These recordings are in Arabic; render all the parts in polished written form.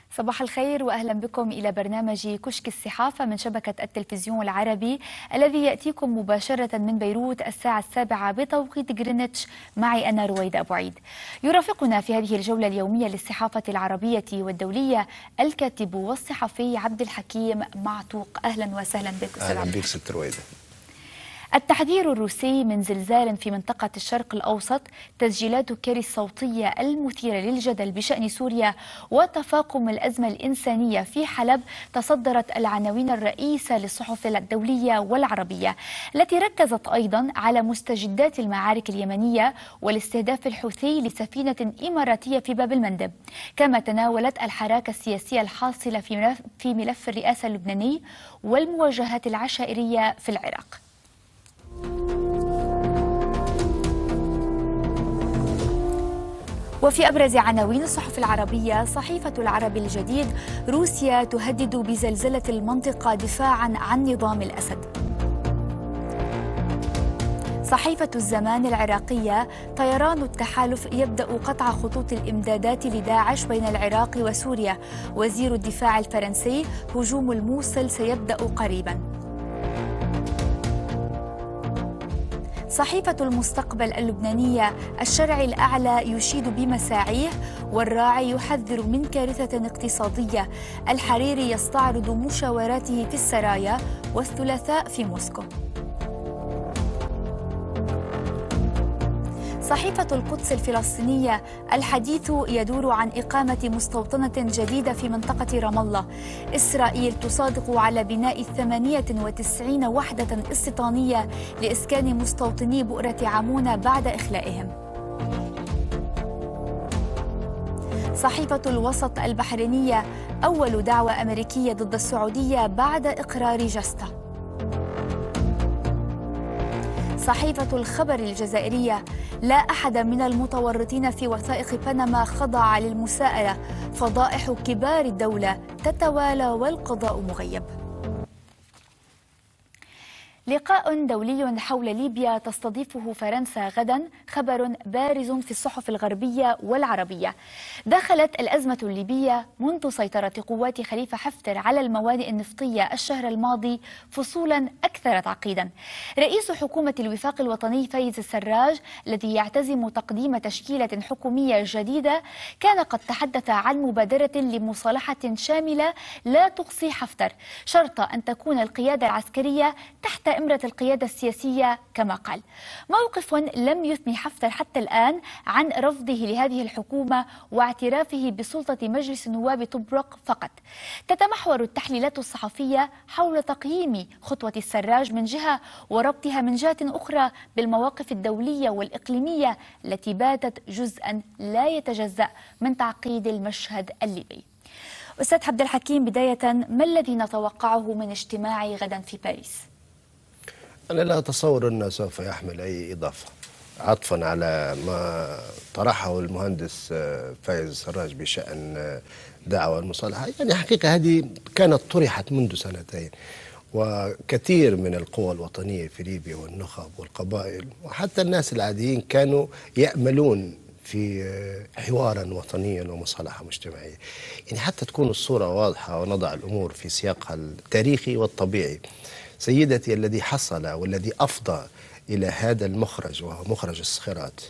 صباح الخير وأهلا بكم إلى برنامج كشك الصحافة من شبكة التلفزيون العربي الذي يأتيكم مباشرة من بيروت الساعة 7 بتوقيت جرينتش. معي أنا رويدة أبو عيد. يرافقنا في هذه الجولة اليومية للصحافة العربية والدولية الكاتب والصحفي عبد الحكيم معتوق. أهلا وسهلا بك أستاذ. أهلا بك ست رويدة. التحذير الروسي من زلزال في منطقة الشرق الأوسط، تسجيلات كيري الصوتية المثيرة للجدل بشأن سوريا، وتفاقم الأزمة الإنسانية في حلب تصدرت العناوين الرئيسة للصحف الدولية والعربية، التي ركزت أيضا على مستجدات المعارك اليمنية والاستهداف الحوثي لسفينة إماراتية في باب المندب، كما تناولت الحراك السياسية الحاصلة في ملف الرئاسة اللبناني والمواجهات العشائرية في العراق. وفي أبرز عناوين الصحف العربية: صحيفة العرب الجديد، روسيا تهدد بزلزلة المنطقة دفاعا عن نظام الأسد. صحيفة الزمان العراقية: طيران التحالف يبدأ قطع خطوط الإمدادات لداعش بين العراق وسوريا. وزير الدفاع الفرنسي: هجوم الموصل سيبدأ قريبا. صحيفة المستقبل اللبنانية: الشرع الأعلى يشيد بمساعيه والراعي يحذر من كارثة اقتصادية. الحريري يستعرض مشاوراته في السرايا والثلاثاء في موسكو. صحيفة القدس الفلسطينية: الحديث يدور عن إقامة مستوطنة جديدة في منطقة رام الله. إسرائيل تصادق على بناء 98 وحدة استيطانية لإسكان مستوطني بؤرة عمونة بعد إخلائهم. صحيفة الوسط البحرينية: أول دعوى أمريكية ضد السعودية بعد إقرار جستا. صحيفة الخبر الجزائرية: لا أحد من المتورطين في وثائق بنما خضع للمساءلة. فضائح كبار الدولة تتوالى والقضاء مغيب. لقاء دولي حول ليبيا تستضيفه فرنسا غدا، خبر بارز في الصحف الغربية والعربية. دخلت الأزمة الليبية منذ سيطرة قوات خليفة حفتر على الموانئ النفطية الشهر الماضي فصولا أكثر تعقيدا. رئيس حكومة الوفاق الوطني فايز السراج، الذي يعتزم تقديم تشكيلة حكومية جديدة، كان قد تحدث عن مبادرة لمصالحة شاملة لا تقصي حفتر، شرط أن تكون القيادة العسكرية تحت إمرة القيادة السياسية كما قال. موقف لم يثني حفتر حتى الآن عن رفضه لهذه الحكومة واعترافه بسلطة مجلس النواب طبرق فقط. تتمحور التحليلات الصحفية حول تقييم خطوة السراج من جهة وربطها من جهة أخرى بالمواقف الدولية والإقليمية التي باتت جزءا لا يتجزأ من تعقيد المشهد الليبي. أستاذ عبد الحكيم، بداية ما الذي نتوقعه من اجتماع غدا في باريس؟ أنا لا أتصور أنه سوف يحمل أي إضافة عطفا على ما طرحه المهندس فايز السراج بشأن دعوى المصالحة. يعني حقيقة هذه كانت طرحت منذ سنتين، وكثير من القوى الوطنية في ليبيا والنخب والقبائل وحتى الناس العاديين كانوا يأملون في حوارا وطنيا ومصالحة مجتمعية. يعني حتى تكون الصورة واضحة ونضع الأمور في سياقها التاريخي والطبيعي. سيدتي، الذي حصل والذي أفضى إلى هذا المخرج وهو مخرج الصخرات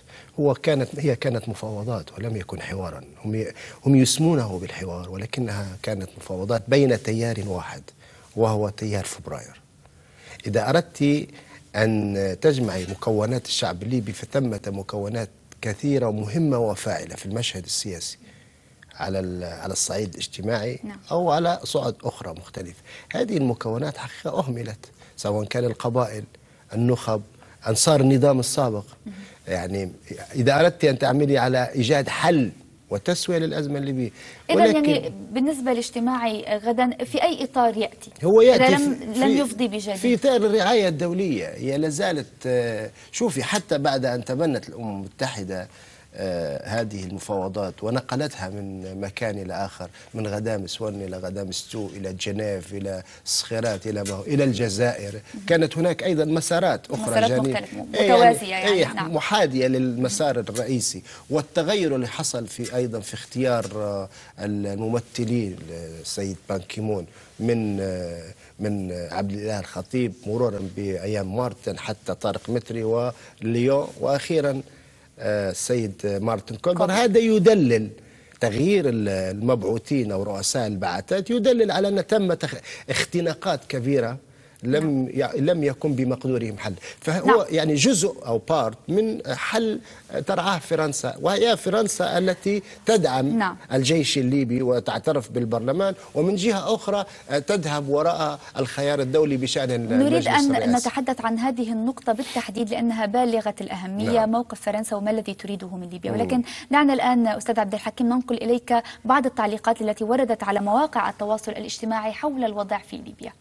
هي كانت مفاوضات ولم يكن حوارا. هم يسمونه بالحوار، ولكنها كانت مفاوضات بين تيار واحد وهو تيار فبراير. إذا أردت أن تجمعي مكونات الشعب الليبي فثمة مكونات كثيرة ومهمة وفاعلة في المشهد السياسي على الصعيد الاجتماعي أو على صعد أخرى مختلفة. هذه المكونات حقيقة أهملت، سواء كان القبائل، النخب، أنصار النظام السابق. يعني إذا أردت أن تعملي على إيجاد حل وتسوية للأزمة الليبية. إذا يعني بالنسبة لاجتماع غدا في أي إطار يأتي؟ هو يأتي إذا لم يفضي بجديد في إطار الرعاية الدولية. هي لازالت، شوفي، حتى بعد أن تبنت الأمم المتحدة هذه المفاوضات ونقلتها من مكان إلى آخر، من غدامس 1 إلى غدامس 2 إلى جنيف إلى الصخيرات إلى الجزائر. كانت هناك أيضا مسارات أخرى مسارات متوازية يعني نعم. محاذية للمسار الرئيسي. والتغير اللي حصل في أيضا في اختيار الممثلين السيد بان كيمون من عبد الإله الخطيب مرورا بأيام مارتن حتى طارق متري وليون وأخيرا السيد مارتن كولبر، هذا يدلل تغيير المبعوثين أو رؤساء البعثات، يدلل على أن تم اختناقات كبيرة لم يكن بمقدورهم حل. فهو يعني جزء أو بارت من حل ترعاه فرنسا، وهي فرنسا التي تدعم الجيش الليبي وتعترف بالبرلمان، ومن جهة أخرى تذهب وراء الخيار الدولي بشأن المجلس الرئاسي. نريد أن نتحدث عن هذه النقطة بالتحديد لأنها بالغة الأهمية. موقف فرنسا وما الذي تريده من ليبيا. ولكن دعنا الآن أستاذ عبد الحكيم ننقل إليك بعض التعليقات التي وردت على مواقع التواصل الاجتماعي حول الوضع في ليبيا.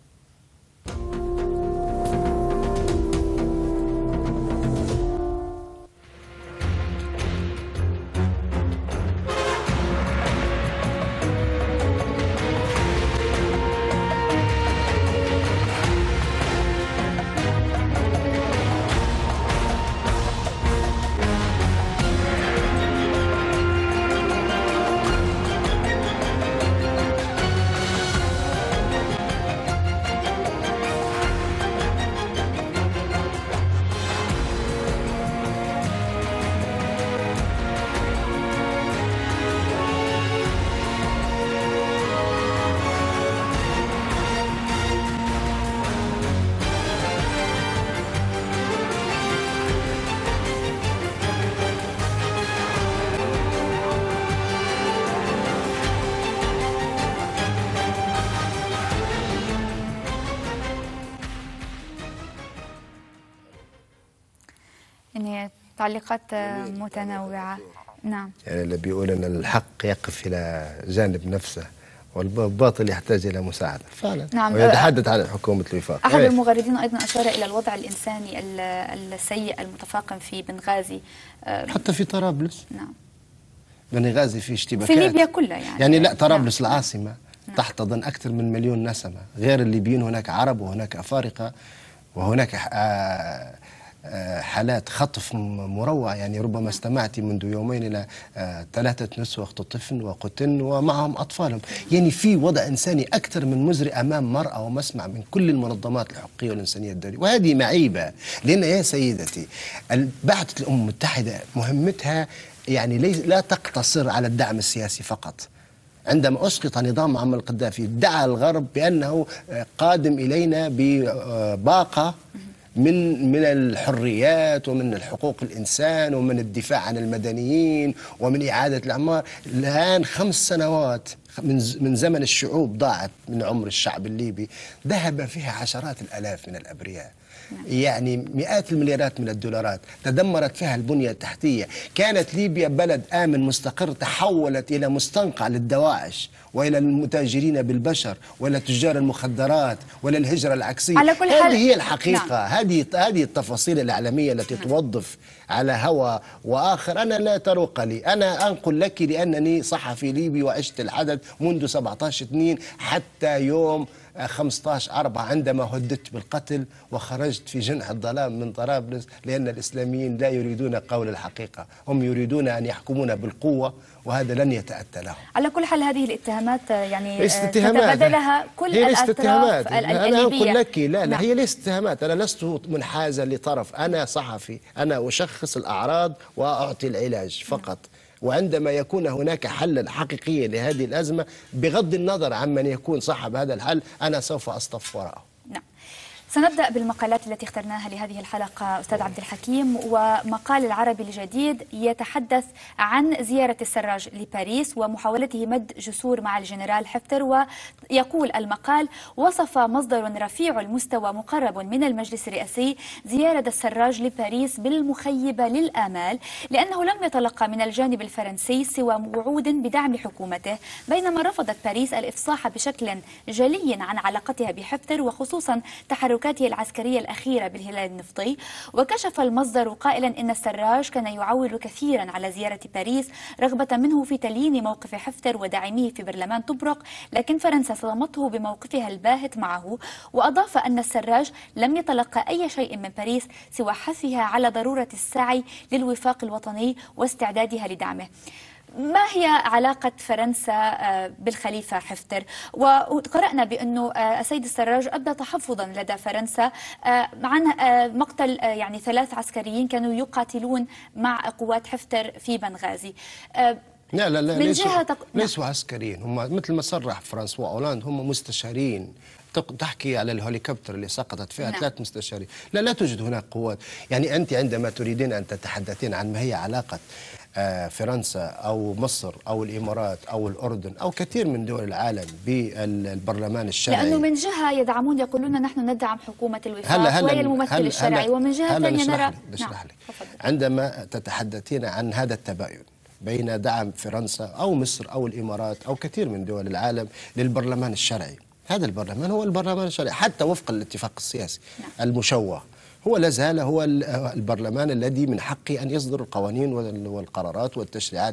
يعني تعليقات متنوعة. نعم. يعني اللي بيقول أن الحق يقف إلى جانب نفسه والباطل يحتاج إلى مساعدة فعلا. نعم. ويتحدث عن حكومة الوفاق. أحد المغردين أيضا أشار إلى الوضع الإنساني السيء المتفاقم في بنغازي حتى في طرابلس. نعم. بنغازي في اشتباكات في ليبيا كلها يعني لا طرابلس العاصمة تحتضن أكثر من 1,000,000 نسمة، غير الليبيين هناك عرب وهناك أفارقة وهناك حالات خطف مروع. يعني ربما استمعت منذ يومين إلى 3 نسوة اختطفن وقتلن ومعهم أطفالهم. يعني في وضع إنساني أكثر من مزري أمام مرأى ومسمع من كل المنظمات الحقوقية والإنسانية الدولية، وهذه معيبة. لأن يا سيدتي بعثة الأمم المتحدة مهمتها يعني لا تقتصر على الدعم السياسي فقط. عندما أسقط نظام معمر القذافي دعا الغرب بأنه قادم إلينا بباقة من الحريات ومن الحقوق الإنسان ومن الدفاع عن المدنيين ومن إعادة الأعمار. الآن 5 سنوات من زمن الشعوب ضاعت من عمر الشعب الليبي، ذهب فيها عشرات الآلاف من الأبرياء، يعني مئات المليارات من الدولارات، تدمرت فيها البنية التحتية. كانت ليبيا بلد آمن مستقر، تحولت إلى مستنقع للدواعش وإلى المتاجرين بالبشر وإلى تجار المخدرات وإلى الهجرة العكسية. على كل حال هذه هي الحقيقة. هذه التفاصيل الإعلامية التي توظف على هوى وآخر. أنا لا تروق لي، أنا أنقل لك لأنني صحفي ليبي وعشت الحدث منذ 17/2 حتى يوم 15/4 عندما هددت بالقتل وخرجت في جنح الظلام من طرابلس، لأن الإسلاميين لا يريدون قول الحقيقة، هم يريدون أن يحكمون بالقوة، وهذا لن يتأتى لهم. على كل حال هذه الاتهامات يعني اتهامات. تتبادلها كل الأطراف الليبية. أنا أقول لك لا هي ليست اتهامات. أنا لست منحازا لطرف، أنا صحفي، أنا أشخص الأعراض وأعطي العلاج فقط. وعندما يكون هناك حلا حقيقيا لهذه الأزمة بغض النظر عمن يكون صاحب هذا الحل، أنا سوف أصطف وراءه. نعم. سنبدأ بالمقالات التي اخترناها لهذه الحلقة أستاذ عبد الحكيم. ومقال العربي الجديد يتحدث عن زيارة السراج لباريس ومحاولته مد جسور مع الجنرال حفتر. ويقول المقال: وصف مصدر رفيع المستوى مقرب من المجلس الرئاسي زيارة السراج لباريس بالمخيبة للآمال، لأنه لم يتلقى من الجانب الفرنسي سوى وعود بدعم حكومته، بينما رفضت باريس الإفصاح بشكل جلي عن علاقتها بحفتر وخصوصا تحركات تحركاته العسكرية الأخيرة بالهلال النفطي. وكشف المصدر قائلا إن السراج كان يعول كثيرا على زيارة باريس رغبة منه في تليين موقف حفتر وداعميه في برلمان طبرق، لكن فرنسا صدمته بموقفها الباهت معه. وأضاف أن السراج لم يتلقى أي شيء من باريس سوى حثها على ضرورة السعي للوفاق الوطني واستعدادها لدعمه. ما هي علاقة فرنسا بالخليفة حفتر؟ وقرأنا بأنه السيد السراج أبدى تحفظا لدى فرنسا عن مقتل يعني 3 عسكريين كانوا يقاتلون مع قوات حفتر في بنغازي. لا لا لا، من جهة ليسوا عسكريين، هم مثل ما صرح فرانسوا أولاند هم مستشارين. تحكي على الهليكوبتر اللي سقطت فيها 3 مستشارين. لا توجد هناك قوات. يعني أنت عندما تريدين أن تتحدثين عن ما هي علاقة فرنسا أو مصر أو الإمارات أو الأردن أو كثير من دول العالم بالبرلمان الشرعي، لأنه من جهة يدعمون يقولون نحن ندعم حكومة الوفاق وهي الممثل الشرعي، ومن جهة ثانية نرى عندما تتحدثين عن هذا التباين بين دعم فرنسا أو مصر أو الإمارات أو كثير من دول العالم للبرلمان الشرعي، هذا البرلمان هو البرلمان الشرعي حتى وفق الاتفاق السياسي المشوه، هو لازال هو البرلمان الذي من حقه أن يصدر القوانين والقرارات والتشريعات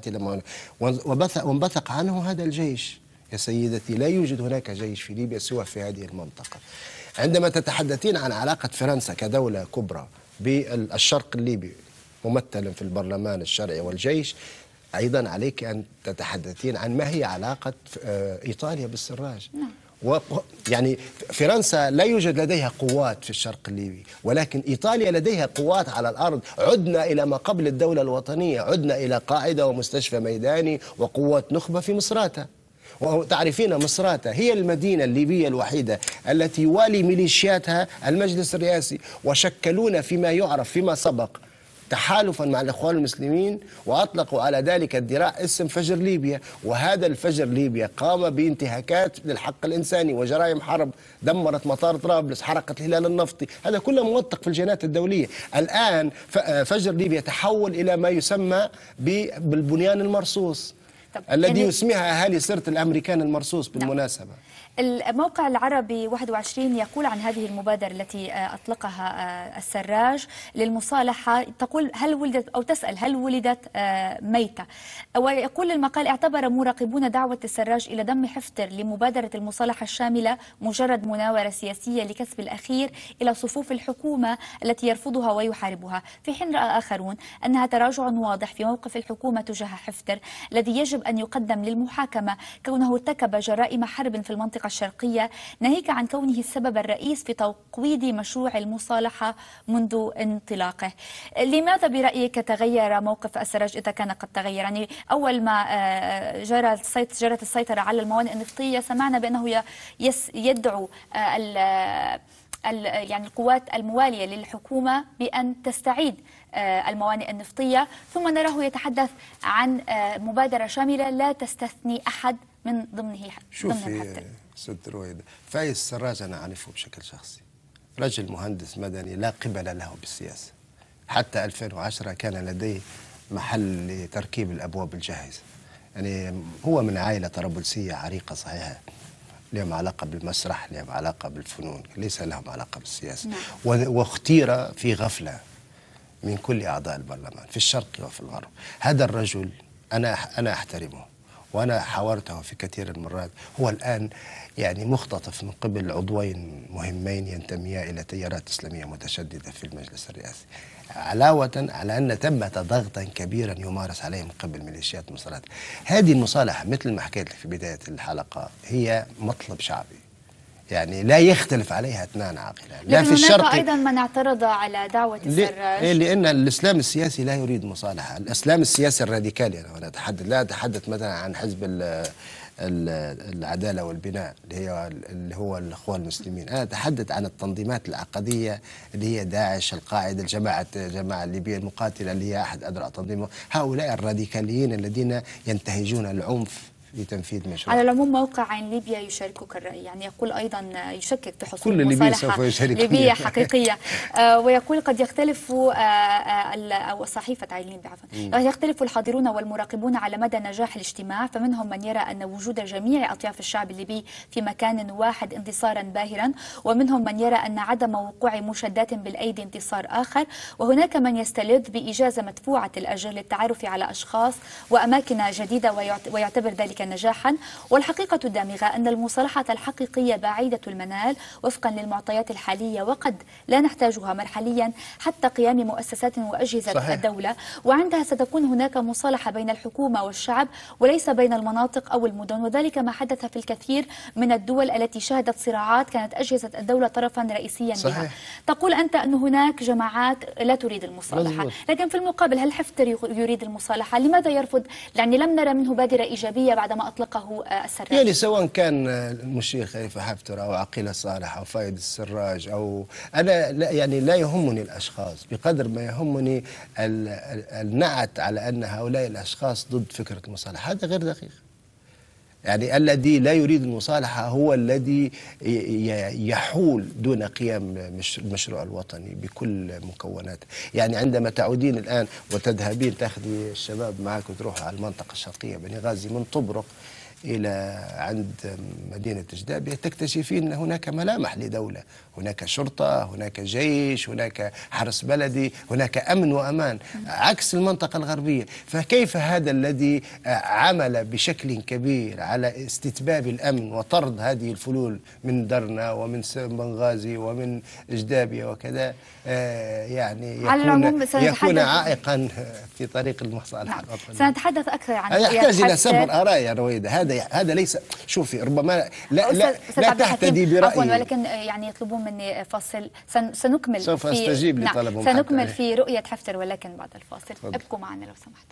وانبثق عنه هذا الجيش. يا سيدتي، لا يوجد هناك جيش في ليبيا سوى في هذه المنطقة. عندما تتحدثين عن علاقة فرنسا كدولة كبرى بالشرق الليبي ممثلا في البرلمان الشرعي والجيش، أيضا عليك أن تتحدثين عن ما هي علاقة إيطاليا بالسراج. يعني فرنسا لا يوجد لديها قوات في الشرق الليبي، ولكن إيطاليا لديها قوات على الأرض. عدنا إلى ما قبل الدولة الوطنية، عدنا إلى قاعدة ومستشفى ميداني وقوات نخبة في مصراتة. وتعرفين مصراتة هي المدينة الليبية الوحيدة التي يوالي ميليشياتها المجلس الرئاسي، وشكلون فيما يعرف فيما سبق تحالفا مع الإخوان المسلمين، وأطلقوا على ذلك الذراع اسم فجر ليبيا. وهذا الفجر ليبيا قام بانتهاكات للحق الإنساني وجرائم حرب، دمرت مطار طرابلس، حرقت الهلال النفطي، هذا كله موثق في الجنايات الدولية. الآن فجر ليبيا تحول إلى ما يسمى بالبنيان المرصوص الذي يسميها أهالي سرت الأمريكان المرصوص بالمناسبة. الموقع العربي 21 يقول عن هذه المبادرة التي أطلقها السراج للمصالحة، تقول هل ولدت أو تسأل هل ولدت ميتة، ويقول المقال اعتبر مراقبون دعوة السراج إلى ضم حفتر لمبادرة المصالحة الشاملة مجرد مناورة سياسية لكسب الأخير إلى صفوف الحكومة التي يرفضها ويحاربها، في حين رأى آخرون أنها تراجع واضح في موقف الحكومة تجاه حفتر الذي يجب أن يقدم للمحاكمة كونه ارتكب جرائم حرب في المنطقة الشرقية، ناهيك عن كونه السبب الرئيس في تقويض مشروع المصالحة منذ انطلاقه. لماذا برأيك تغير موقف السراج إذا كان قد تغير؟ يعني أول ما جرت السيطرة على الموانئ النفطية سمعنا بأنه يدعو يعني القوات الموالية للحكومة بأن تستعيد الموانئ النفطية، ثم نراه يتحدث عن مبادرة شاملة لا تستثني أحد من ضمنها. شوفي ست رويدة، فايز السراج أنا أعرفه بشكل شخصي، رجل مهندس مدني لا قبل له بالسياسة. حتى 2010 كان لديه محل لتركيب الأبواب الجاهزة. يعني هو من عائلة طرابلسية عريقة صحيحة، لهم علاقة بالمسرح، لهم علاقة بالفنون، ليس لهم علاقة بالسياسة. واختير في غفلة من كل أعضاء البرلمان في الشرق وفي الغرب. هذا الرجل أنا أحترمه، وأنا حاورته في كثير من المرات. هو الآن يعني مختطف من قبل عضوين مهمين ينتميا إلى تيارات إسلامية متشددة في المجلس الرئاسي، علاوة على أن ثمة ضغطا كبيرا يمارس عليه من قبل ميليشيات مصرات. هذه المصالحة مثل ما حكيت لك في بداية الحلقة هي مطلب شعبي، يعني لا يختلف عليها اثنان عاقلة. لا في الشرق أيضا من اعترض على دعوة السراج، لأن الإسلام السياسي لا يريد مصالحة. الإسلام السياسي الراديكالي، أنا لا أتحدث مثلا عن حزب العدالة والبناء اللي هو الأخوان المسلمين، أنا أتحدث عن التنظيمات العقدية اللي هي داعش، القاعدة، الجماعة الليبية المقاتلة اللي هي أحد أذرع تنظيمه. هؤلاء الراديكاليين الذين ينتهجون العنف لتنفيذ مشروع. على العموم موقع عين ليبيا يشاركك الرأي، يعني يقول أيضا يشكك في حصول كل ليبيا مصالحة سوف يشارك ليبية فيها. حقيقية. ويقول قد يختلف أو صحيفة عين ليبيا عفوا، قد يختلف الحاضرون والمراقبون على مدى نجاح الاجتماع، فمنهم من يرى أن وجود جميع أطياف الشعب الليبي في مكان واحد انتصارا باهرا، ومنهم من يرى أن عدم وقوع مشادات بالأيدي انتصار آخر، وهناك من يستلذ بإجازة مدفوعة الأجر للتعرف على أشخاص وأماكن جديدة ويعتبر ذلك نجاحا. والحقيقة الدامغة أن المصالحة الحقيقية بعيدة المنال وفقا للمعطيات الحالية، وقد لا نحتاجها مرحليا حتى قيام مؤسسات وأجهزة صحيح. الدولة، وعندها ستكون هناك مصالحة بين الحكومة والشعب وليس بين المناطق أو المدن، وذلك ما حدث في الكثير من الدول التي شهدت صراعات كانت أجهزة الدولة طرفا رئيسيا صحيح. بها. تقول أنت أن هناك جماعات لا تريد المصالحة، مزبوط. لكن في المقابل هل حفتر يريد المصالحة؟ لماذا يرفض؟ يعني لم نرى منه بادرة إيجابية بعدما أطلقه السراج. يعني سواء كان المشير خليفة حفتر أو عقيلة صالح أو فايد السراج، أو أنا يعني لا يهمني الأشخاص بقدر ما يهمني النعت على أن هؤلاء الأشخاص ضد فكرة المصالحة. هذا غير دقيق. يعني الذي لا يريد المصالحة هو الذي يحول دون قيام المشروع الوطني بكل مكوناته. يعني عندما تعودين الآن وتذهبين تاخذي الشباب معك وتروحوا على المنطقة الشرقية بنغازي من طبرق إلى عند مدينة جدابية، تكتشفين أن هناك ملامح لدولة، هناك شرطة، هناك جيش، هناك حرس بلدي، هناك أمن وأمان، عكس المنطقة الغربية. فكيف هذا الذي عمل بشكل كبير على استتباب الأمن وطرد هذه الفلول من درنا ومن بنغازي ومن جدابية وكذا يعني يكون عائقا في طريق المصالحة الوطنية؟ سنتحدث أكثر عن هذا يحتاج إلى سبر آراء يا رويدة. هذا ليس، شوفي ربما لا تهتدي برأيي، ولكن يعني يطلبون مني فاصل. سنكمل سوف أستجيب لطلبهم. سنكمل في رؤية حفتر ولكن بعد الفاصل. ابقوا معنا لو سمحت.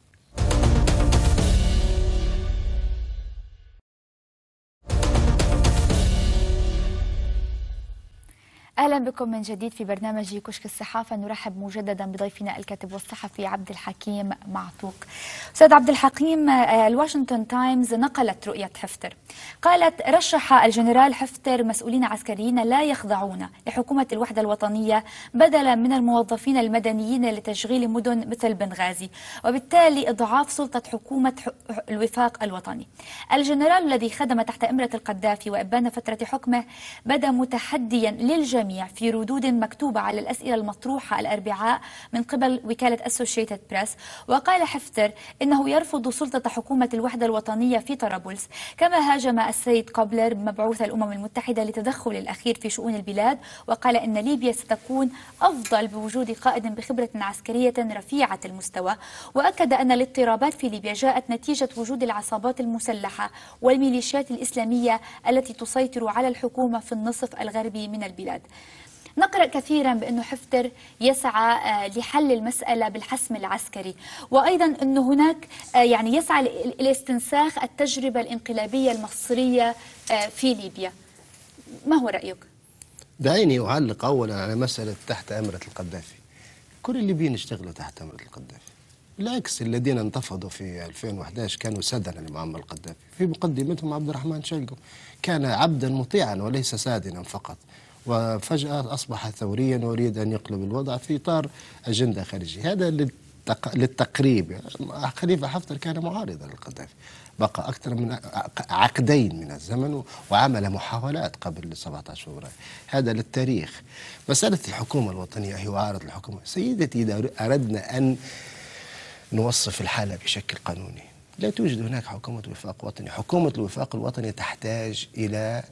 أهلا بكم من جديد في برنامج كشك الصحافة. نرحب مجددا بضيفنا الكاتب والصحفي عبد الحكيم معطوق. أستاذ عبد الحكيم، الواشنطن تايمز نقلت رؤية حفتر، قالت: رشح الجنرال حفتر مسؤولين عسكريين لا يخضعون لحكومة الوحدة الوطنية بدلا من الموظفين المدنيين لتشغيل مدن مثل بنغازي، وبالتالي إضعاف سلطة حكومة الوفاق الوطني. الجنرال الذي خدم تحت إمرة القذافي وإبان فترة حكمه بدا متحديا للجميع في ردود مكتوبة على الأسئلة المطروحة الأربعاء من قبل وكالة أسوشيتد بريس. وقال حفتر إنه يرفض سلطة حكومة الوحدة الوطنية في طرابلس، كما هاجم السيد كوبلر مبعوث الأمم المتحدة للتدخل الأخير في شؤون البلاد، وقال إن ليبيا ستكون أفضل بوجود قائد بخبرة عسكرية رفيعة المستوى. وأكد أن الاضطرابات في ليبيا جاءت نتيجة وجود العصابات المسلحة والميليشيات الإسلامية التي تسيطر على الحكومة في النصف الغربي من البلاد. نقرأ كثيرا بأنه حفتر يسعى لحل المسألة بالحسم العسكري، وأيضا أنه هناك يعني يسعى لاستنساخ التجربة الانقلابية المصرية في ليبيا. ما هو رأيك؟ دعيني أعلق أولا على مسألة تحت أمرة القذافي. كل الليبيين اشتغلوا تحت أمرة القذافي، بالعكس الذين انتفضوا في 2011 كانوا سدنا لمعمر القذافي، في مقدمتهم عبد الرحمن شلقو، كان عبدا مطيعا وليس سادنا فقط، وفجأة أصبح ثوريا ويريد أن يقلب الوضع في إطار أجندة خارجية. هذا للتقريب. خليفة حفتر كان معارضا للقذافي، بقى أكثر من عقدين من الزمن وعمل محاولات قبل 17 فبراير. هذا للتاريخ. مسألة الحكومة الوطنية هي عارض الحكومة. سيدتي، إذا أردنا أن نوصف الحالة بشكل قانوني، لا توجد هناك حكومة وفاق وطني. حكومة الوفاق الوطني تحتاج إلى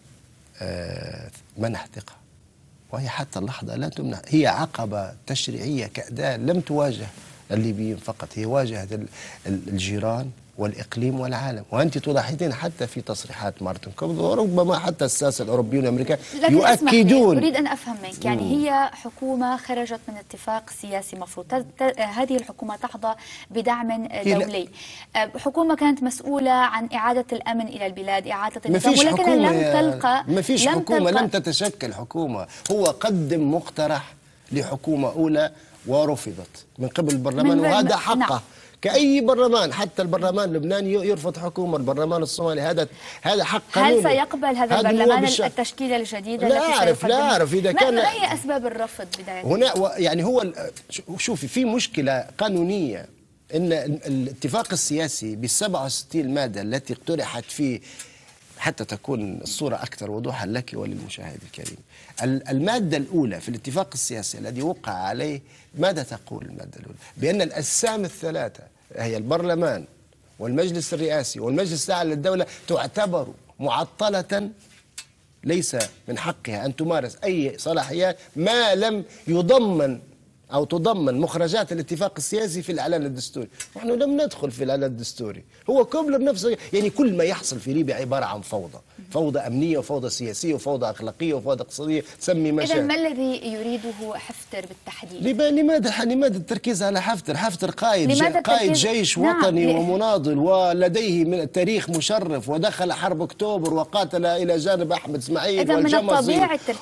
منح ثقة، وهي حتى اللحظة لا تمنح. هي عقبة تشريعية كأداة لم تواجه الليبيين فقط، هي واجهت الجيران والإقليم والعالم. وأنت تلاحظين حتى في تصريحات مارتن كوبلر وربما حتى الساسة الأوروبيون والأمريكان يؤكدون. أريد أن أفهم منك، يعني هي حكومة خرجت من اتفاق سياسي مفروض، هذه الحكومة تحظى بدعم دولي، حكومة كانت مسؤولة عن إعادة الأمن إلى البلاد، إعادة النظام، ولكن ما فيش حكومة لم تتشكل حكومة. هو قدم مقترح لحكومة أولى ورفضت من قبل البرلمان، وهذا حقه. كأي برلمان، حتى البرلمان اللبناني يرفض حكومة، البرلمان الصومالي هذا حق قانوني. هل سيقبل هذا البرلمان التشكيلة الجديدة التي لا أعرف إذا كان. ما هي أسباب الرفض بداية؟ هنا يعني هو شوفي في مشكلة قانونية، إن الاتفاق السياسي بال67 مادة التي اقترحت فيه، حتى تكون الصورة أكثر وضوحا لك وللمشاهد الكريم. المادة الأولى في الاتفاق السياسي الذي وقع عليه، ماذا تقول المادة الأولى؟ بأن الأجسام الثلاثة هي البرلمان والمجلس الرئاسي والمجلس الأعلى للدولة تعتبر معطلة، ليس من حقها أن تمارس أي صلاحيات ما لم يضمن أو تضمن مخرجات الاتفاق السياسي في الإعلان الدستوري. نحن لم ندخل في الإعلان الدستوري، هو كوبلر نفسه. يعني كل ما يحصل في ليبيا عبارة عن فوضى أمنية وفوضى سياسية وفوضى أخلاقية وفوضى اقتصادية، تسمي ما شاء. إذن ما الذي يريده حفتر بالتحديد؟ لماذا التركيز على حفتر؟ حفتر قائد جيش وطني ومناضل، ولديه من تاريخ مشرف، ودخل حرب أكتوبر وقاتل إلى جانب أحمد إسماعيل والجمصي،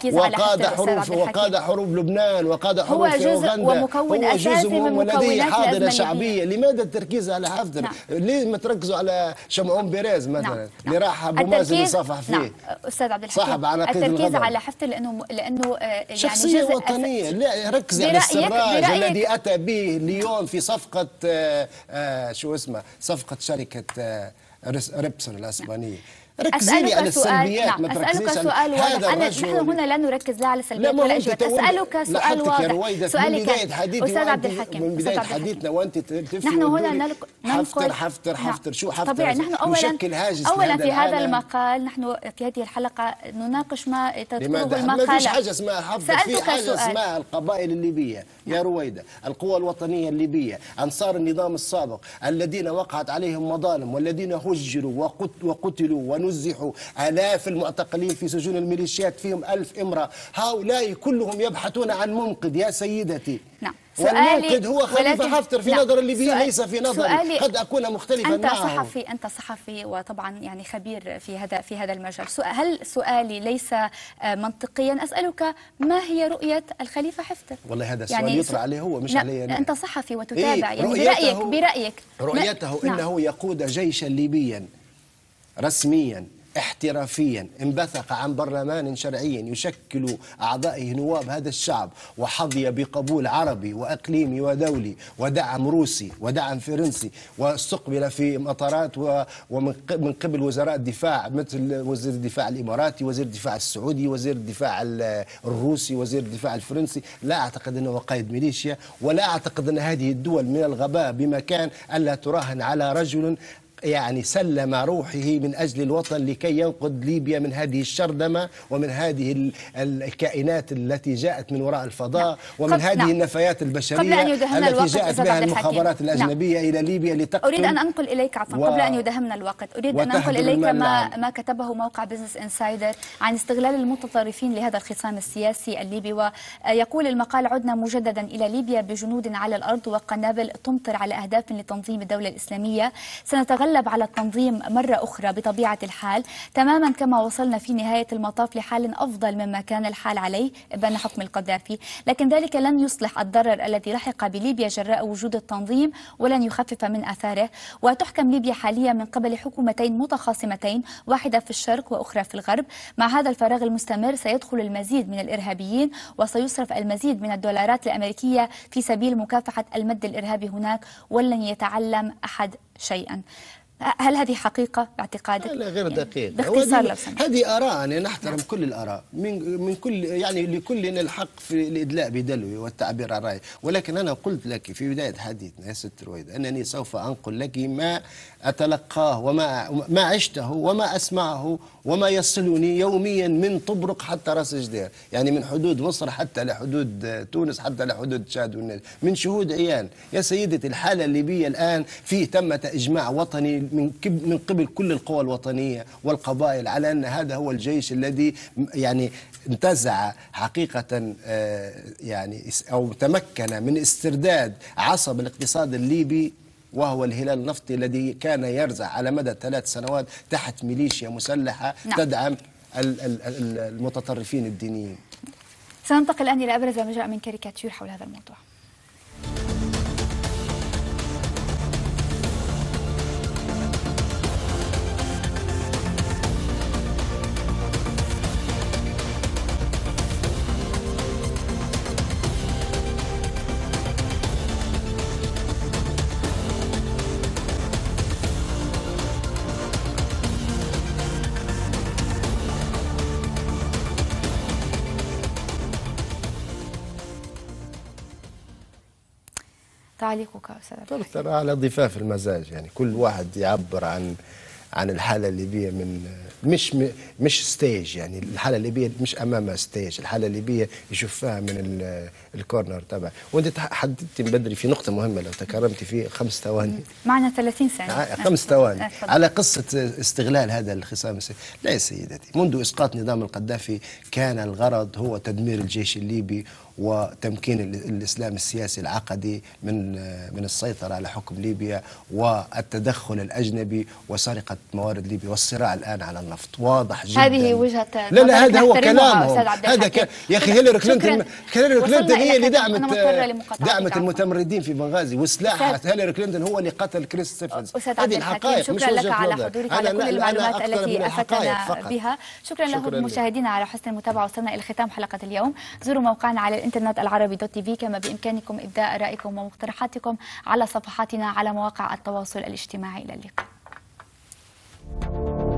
وقاد حروب لبنان، وقاد حروب في أوغندا، ومكون أساسي من ولديه حاضنة الأزمة شعبية. لماذا التركيز على حفتر؟ ليه ما تركزوا على شمعون بيريز مثلا اللي راح أبو مازن يصافح فيه؟ أستاذ عبد الحكيم، التركيز على حفتر لأنه يعني شخصية وطنية. لا ركزي على السراج الذي أتى به ليون في صفقة شو اسمه، صفقة شركة ريبسون الأسبانية. ركزي لي على السلبيات، ما تركزيش على هذا الرجل. نحن هنا لا نركز لا على السلبيات ولا الايجابيات. اسالك سؤال واضح. سؤالي كان استاذ عبد الحكيم، من بدايه حديثنا وانت نحن هنا ننقل حفتر شو حفتر؟ طبيعي. نحن اولا في هذا المقال، نحن في هذه الحلقه نناقش ما تذكره المقاله. ما فيش حاجه اسمها حفتر، في حاجه اسمها القبائل الليبيه يا رويده، القوى الوطنيه الليبيه، انصار النظام السابق الذين وقعت عليهم مظالم، والذين هجروا وقتلوا ونزحوا، آلاف المعتقلين في سجون الميليشيات فيهم 1000 امرأة. هؤلاء كلهم يبحثون عن منقذ يا سيدتي. نعم. والمنقذ هو خليفة حفتر في نظر الليبيين، ليس في نظري. قد أكون مختلفا معه. أنت صحفي وطبعا يعني خبير في هذا المجال. هل سؤالي ليس منطقيا؟ أسألك ما هي رؤية الخليفة حفتر؟ والله هذا السؤال يعني يطرح عليه هو، مش علي أنا. أنت صحفي وتتابع، يعني برأيك رؤيته إنه يقود جيشا ليبيا رسميا احترافيا انبثق عن برلمان شرعي يشكل أعضائه نواب هذا الشعب، وحظي بقبول عربي وأقليمي ودولي ودعم روسي ودعم فرنسي، واستقبل في مطارات ومن قبل وزراء الدفاع مثل وزير الدفاع الإماراتي، وزير الدفاع السعودي، وزير الدفاع الروسي، وزير الدفاع الفرنسي. لا أعتقد أنه قائد ميليشيا، ولا أعتقد أن هذه الدول من الغباء بمكان ألا تراهن على رجل يعني سلم روحه من أجل الوطن لكي ينقذ ليبيا من هذه الشرذمة ومن هذه الكائنات التي جاءت من وراء الفضاء ومن هذه النفايات البشرية التي جاءت بها المخابرات الأجنبية إلى ليبيا لتقتل. أريد أن أنقل إليك قبل أن يدهمنا الوقت، أريد أن أنقل إليك ما كتبه موقع بزنس إنسايدر عن استغلال المتطرفين لهذا الخصام السياسي الليبي. ويقول المقال: عدنا مجددا إلى ليبيا بجنود على الأرض وقنابل تمطر على أهداف لتنظيم الدولة الإسلامية. سنتغلب على التنظيم مرة أخرى بطبيعة الحال، تماما كما وصلنا في نهاية المطاف لحال أفضل مما كان الحال عليه بين حكم القذافي، لكن ذلك لن يصلح الضرر الذي لحق بليبيا جراء وجود التنظيم ولن يخفف من آثاره. وتحكم ليبيا حاليا من قبل حكومتين متخاصمتين، واحدة في الشرق وأخرى في الغرب. مع هذا الفراغ المستمر سيدخل المزيد من الإرهابيين وسيصرف المزيد من الدولارات الأمريكية في سبيل مكافحة المد الإرهابي هناك، ولن يتعلم أحد شيئا. هل هذه حقيقة باعتقادك؟ لا غير دقيق. باختصار لو سمحت. هذه آراء، أنا نحترم كل الآراء، من كل يعني لكل الحق في الإدلاء بدلوه والتعبير عن رأيه، ولكن أنا قلت لك في بداية حديثنا يا ست رويدة أنني سوف أنقل لك ما أتلقاه وما عشته وما أسمعه وما يصلني يوميا من طبرق حتى راس جدير، يعني من حدود مصر حتى لحدود تونس حتى لحدود تشاد والنيل، من شهود عيان. يا سيدتي الحالة الليبية الآن فيه تمت إجماع وطني من قبل كل القوى الوطنية والقبائل على أن هذا هو الجيش الذي يعني انتزع حقيقة يعني أو تمكن من استرداد عصب الاقتصاد الليبي، وهو الهلال النفطي الذي كان يرزع على مدى 3 سنوات تحت ميليشيا مسلحة تدعم المتطرفين الدينيين. سننتقل الآن إلى أبرز ما جاء من كاريكاتير حول هذا الموضوع. تعليقك أستاذ عبد الحكيم؟ ترى على ضفاف المزاج، يعني كل واحد يعبر عن الحالة الليبية من مش ستيج، يعني الحالة الليبية مش أمامها ستيج، الحالة الليبية يشوف فيها من الكورنر تبعه. وأنت حددتي من بدري في نقطة مهمة لو تكرمتي فيه 5 ثواني. معنا 30 ثانية. 5 ثواني على قصة استغلال هذا الخصام السياسي. لا يا سيدتي، منذ إسقاط نظام القذافي كان الغرض هو تدمير الجيش الليبي وتمكين الإسلام السياسي العقدي من السيطرة على حكم ليبيا، والتدخل الأجنبي وسرقة موارد ليبيا، والصراع الآن على النفط واضح جدا. هذه وجهة لا هذا هو كلامهم. هذا يا أخي هيلاري كلينتون هي اللي دعمت عفواً. المتمردين في بنغازي، وسلاح هيلاري كلينتون هو اللي قتل كريس ستيفنز. هذه الحقائق. شكرا لك على حضورك على كل المعلومات التي أفدتنا بها. شكرا لكم مشاهدينا على حسن المتابعة. وصلنا إلى ختام حلقة اليوم. زوروا موقعنا على الإنترنت العربي.tv، كما بإمكانكم إبداء رأيكم ومقترحاتكم على صفحاتنا على مواقع التواصل الاجتماعي. إلى اللقاء.